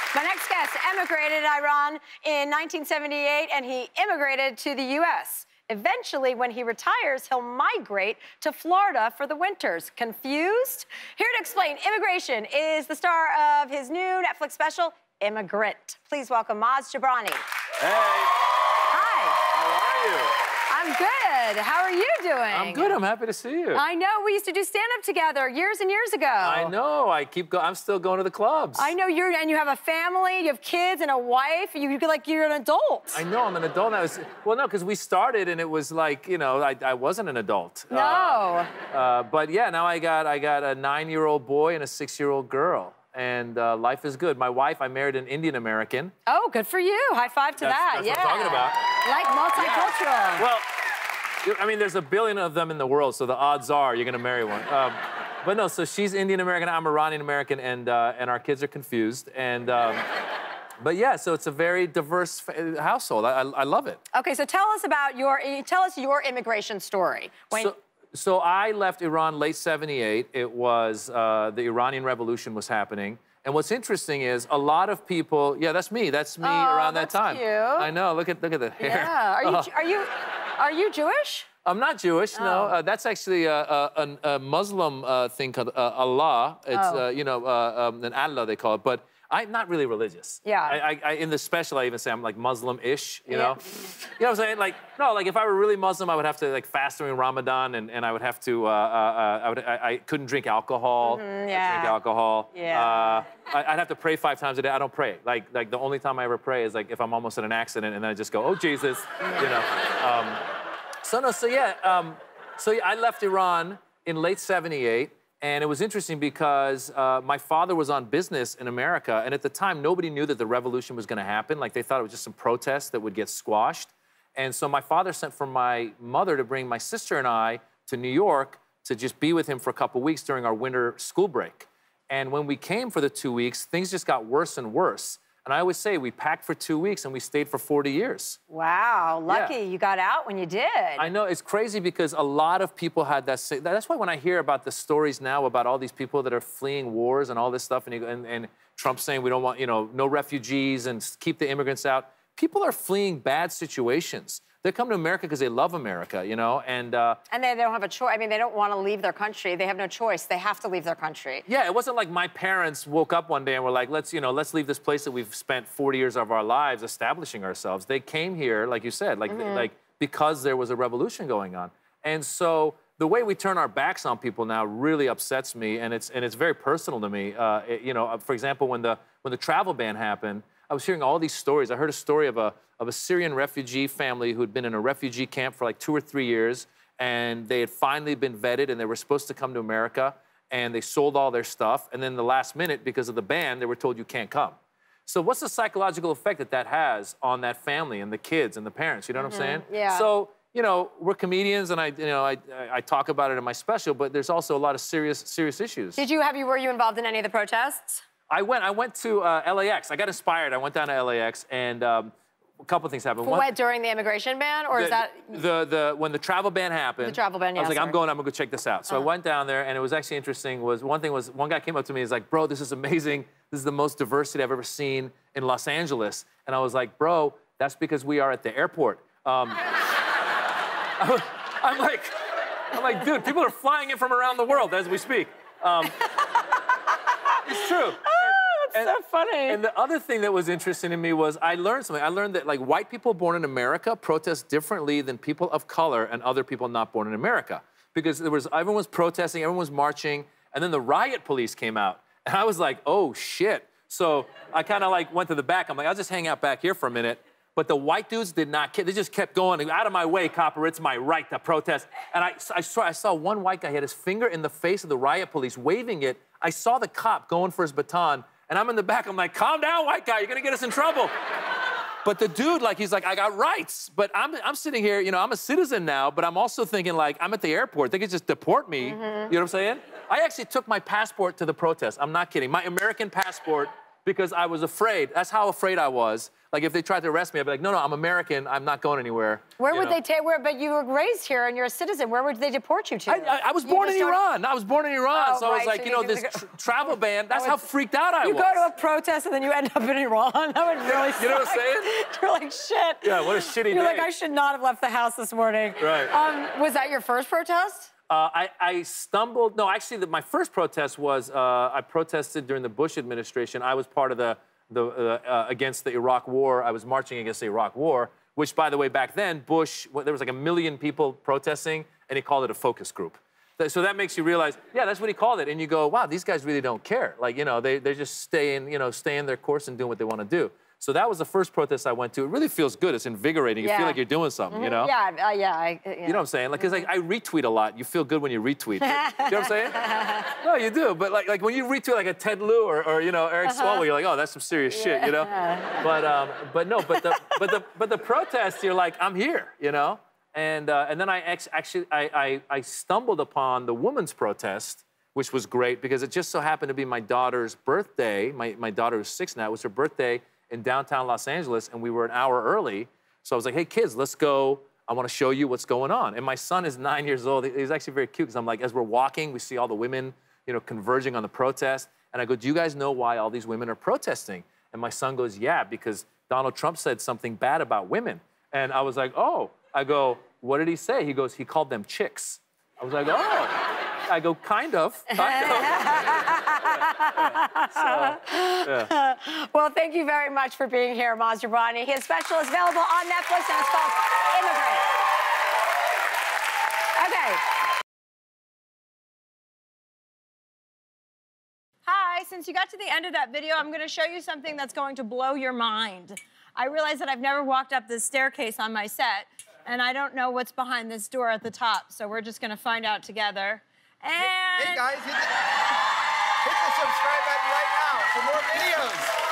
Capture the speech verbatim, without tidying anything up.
My next guest emigrated to Iran in nineteen seventy-eight, and he immigrated to the U S Eventually, when he retires, he'll migrate to Florida for the winters. Confused? Here to explain immigration is the star of his new Netflix special, Immigrant. Please welcome Maz Jobrani. Hey. Hi. How are you? I'm good. How are you doing? I'm good. I'm happy to see you. I know. We used to do stand-up together years and years ago. I know. I keep going. I'm still going to the clubs. I know. You're and you have a family. You have kids and a wife. You you like you're an adult. I know. I'm an adult now. It's, well, no, because we started and it was like, you know, I, I wasn't an adult. No. Uh, uh, but yeah, now I got I got a nine-year-old boy and a six-year-old girl. And uh, life is good. My wife, I married an Indian American. Oh, good for you. High five to that's, that. That's yeah. what I'm talking about. Like multicultural. Yeah. Well, I mean, there's a billion of them in the world, so the odds are you're gonna marry one. Um, but no, so she's Indian American, I'm Iranian American, and uh, and our kids are confused. And um, but yeah, so it's a very diverse household. I, I, I love it. Okay, so tell us about your tell us your immigration story. When so, so I left Iran late seventy-eight. It was uh, the Iranian Revolution was happening. And what's interesting is a lot of people. Yeah, that's me. That's me oh, around that's that time. Cute. I know. Look at look at the hair. Yeah. Are you Oh. are you are you Jewish? I'm not Jewish, oh. no. Uh, that's actually a, a, a Muslim uh, thing called uh, Allah. It's, oh. uh, you know, uh, um, an Allah they call it. But I'm not really religious. Yeah. I, I, I, in the special, I even say I'm like Muslim-ish, you yeah. know? You know what I'm saying? Like, no, like if I were really Muslim, I would have to like fast during Ramadan, and, and I would have to, uh, uh, I, would, I, I couldn't drink alcohol. Mm-hmm, yeah. I drink alcohol. Yeah. Uh, I, I'd have to pray five times a day. I don't pray. Like, like the only time I ever pray is like if I'm almost in an accident, and then I just go, oh, Jesus, you know? Um, so no, so yeah, um, so yeah, I left Iran in late seventy-eight, and it was interesting because uh, my father was on business in America, and at the time, nobody knew that the revolution was gonna happen. Like, they thought it was just some protests that would get squashed. And so my father sent for my mother to bring my sister and I to New York to just be with him for a couple weeks during our winter school break. And when we came for the two weeks, things just got worse and worse. And I always say, we packed for two weeks and we stayed for forty years. Wow, lucky Yeah. you got out when you did. I know, it's crazy because a lot of people had that. Say, that's why when I hear about the stories now about all these people that are fleeing wars and all this stuff, and, you, and, and Trump saying we don't want, you know, no refugees and keep the immigrants out, people are fleeing bad situations. They come to America because they love America, you know, and... Uh, and they, they don't have a choice. I mean, they don't want to leave their country. They have no choice. They have to leave their country. Yeah, it wasn't like my parents woke up one day and were like, let's, you know, let's leave this place that we've spent forty years of our lives establishing ourselves. They came here, like you said, like, mm-hmm. like because there was a revolution going on. And so the way we turn our backs on people now really upsets me, and it's, and it's very personal to me. Uh, it, you know, for example, when the, when the travel ban happened, I was hearing all these stories. I heard a story of a, of a Syrian refugee family who'd been in a refugee camp for like two or three years, and they had finally been vetted, and they were supposed to come to America, and they sold all their stuff, and then the last minute, because of the ban, they were told you can't come. So what's the psychological effect that that has on that family and the kids and the parents, you know what mm-hmm. I'm saying? Yeah. So, you know, we're comedians, and I, you know, I, I talk about it in my special, but there's also a lot of serious, serious issues. Did you, have you, were you involved in any of the protests? I went, I went to uh, L A X. I got inspired. I went down to L A X, and um, a couple of things happened. For One, what, during the immigration ban, or the, is that... The, the, when the travel ban happened, the travel ban, yeah, I was like, sorry. I'm going, I'm gonna go check this out. So uh-huh. I went down there, and it was actually interesting, was one thing was, one guy came up to me, he's like, bro, this is amazing. This is the most diversity I've ever seen in Los Angeles. And I was like, bro, that's because we are at the airport. Um, I'm like, I'm like, dude, people are flying in from around the world as we speak. Um, it's true. That's so funny. And the other thing that was interesting to me was I learned something. I learned that like white people born in America protest differently than people of color and other people not born in America. Because there was, everyone was protesting, everyone was marching, and then the riot police came out. And I was like, oh shit. So I kind of like went to the back. I'm like, I'll just hang out back here for a minute. But the white dudes did not care. They just kept going. Out of my way, copper, it's my right to protest. And I, I, saw, I saw one white guy, he had his finger in the face of the riot police, waving it. I saw the cop going for his baton, and I'm in the back. I'm like, calm down, white guy. You're gonna get us in trouble. But the dude, like, he's like, I got rights. But I'm, I'm sitting here, you know, I'm a citizen now, but I'm also thinking, like, I'm at the airport. They could just deport me. Mm-hmm. You know what I'm saying? I actually took my passport to the protest. I'm not kidding. My American passport because I was afraid. That's how afraid I was. Like, if they tried to arrest me, I'd be like, no, no, I'm American. I'm not going anywhere. Where you would know? they take, where, but you were raised here and you're a citizen. Where would they deport you to? I, I, I was You born in just Iran. I was born in Iran. Oh, so I was right, like, so you you know, can this go- tr travel ban, that's would- how freaked out I you was. go to a protest and then you end up in Iran. That would really suck. You know what I'm saying? You're like, shit. Yeah, what a shitty You're day. like, I should not have left the house this morning. Right. Um, was that your first protest? Uh, I, I stumbled, no, actually, the, my first protest was, uh, I protested during the Bush administration. I was part of the, the uh, uh, against the Iraq war. I was marching against the Iraq war, which, by the way, back then, Bush, well, there was like a million people protesting, and he called it a focus group. So that makes you realize, yeah, that's what he called it. And you go, wow, these guys really don't care. Like, you know, they, they're just staying, you know, staying their course and doing what they want to do. So that was the first protest I went to. It really feels good. It's invigorating. You Yeah. feel like you're doing something, you know? Yeah, uh, yeah. I, uh, yeah. You know what I'm saying? Like, 'cause like, I retweet a lot. You feel good when you retweet. You know what I'm saying? No, you do. But like, like when you retweet like a Ted Lieu or, or you know, Eric Uh-huh. Swalwell, you're like, oh, that's some serious shit, you know? But um, but no, but the but the but the protest, you're like, I'm here, you know? And uh, and then I ex actually I, I I stumbled upon the women's protest, which was great because it just so happened to be my daughter's birthday. My my daughter is six now. It was her birthday in downtown Los Angeles, and we were an hour early. So I was like, hey, kids, let's go. I want to show you what's going on. And my son is nine years old. He's actually very cute because I'm like, as we're walking, we see all the women, you know, converging on the protest. And I go, do you guys know why all these women are protesting? And my son goes, yeah, because Donald Trump said something bad about women. And I was like, oh. I go, what did he say? He goes, he called them chicks. I was like, oh. I go, kind of, kind of. Yeah. So, yeah. Well, thank you very much for being here, Maz Jobrani. His special is available on Netflix, and it's called Immigrant. Okay. Hi, since you got to the end of that video, I'm going to show you something that's going to blow your mind. I realize that I've never walked up this staircase on my set, and I don't know what's behind this door at the top, so we're just going to find out together. And hey guys, hit the, hit the subscribe button right now for more videos.